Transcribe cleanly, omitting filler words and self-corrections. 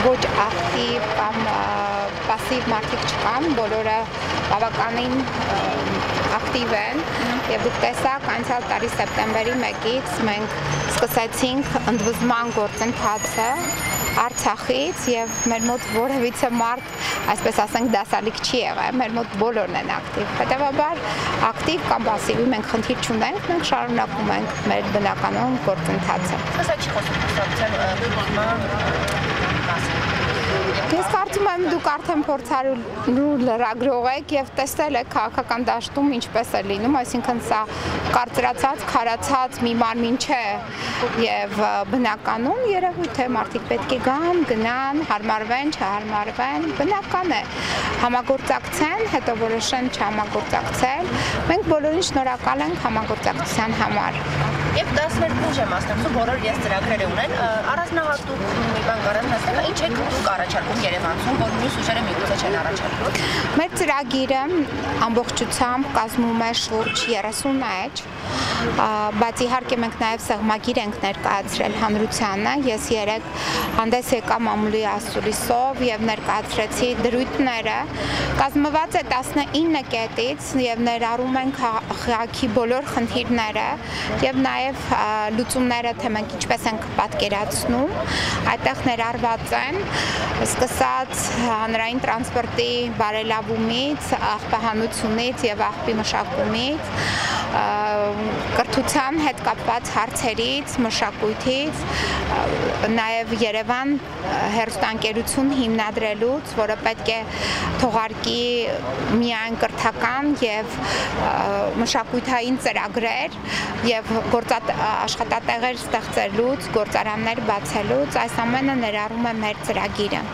ոչ ակտիվ կամ պասիվ մարդիկ չկան, բոլորը բավականին ակտիվ են եւ դուք տեսաք անցյալ տարի սեպտեմբերի 1-ից մենք սկսեցինք ընդվզման գործընթացը Արցախից եւ մեր մոտ որևիցե մարդ, այսպես ասենք, դասալիկ չի եղել, մեր մոտ բոլորն են ակտիվ։ Հետևաբար ակտիվ կամ պասիվի մենք խնդիր չունենք, մենք շարունակում ենք մեր բնականոն գործընթացը։ Սա չի խոսում Ես կարծում եմ դուք արդեն փորձառու լրագրող եք եւ տեսել եք քաղաքական դաշտում ինչպես է լինում, այսինքն սա կարծրացած, քարացած մի մարմին չէ եւ բնականon երևույթ է, մարդիկ պետք է գան, գնան, հարմարվեն, չհարմարվեն, բնական է։ Համագործակցեն, հետո որոշեն չհամագործակցել։ Մենք բոլորին շնորհակալ ենք համագործակցության համար։ Եվ 12 եմ ասում, բոլոր ես ծրագրեր ունեն, առանձնահատուկ մի բան կարողացնել, ինչ եք դուք առաջարկում Երևանում, որ մյուս ուժերը միգուցե չեն առաջարկում։ Մեր ծրագիրը ամբողջությամբ կազմում է շուրջ 30 էջ, բայց իհարկե մենք նաև սեղմագիր ենք ներկայացրել հանրությանը, ես երեկ հանդես եկա մամուլի ասուլիսով եւ ներկայացրեցի դրույթները, կազմված է 19 կետից եւ ներառում են քաղաքի բոլոր խնդիրները եւ նաև լուծումները, թե մենք ինչպես ենք պատկերացնում, այդտեղ ներառված են սկսած հանրային տրանսպորտի բարելավումից, աղբահանությունից եւ աղբի մշակումից, կրթության հետ կապված հարցերից, մշակույթից, նաև Երևան հեռուստաընկերություն հիմնադրելուց, որը պետք է թողարկի միայն կրթական եւ մշակութային ծրագրեր եւ աշխատատեղեր ստեղծելուց, գործարաններ բացելուց, այս ամենը ներառում է մեր ծրագիրը։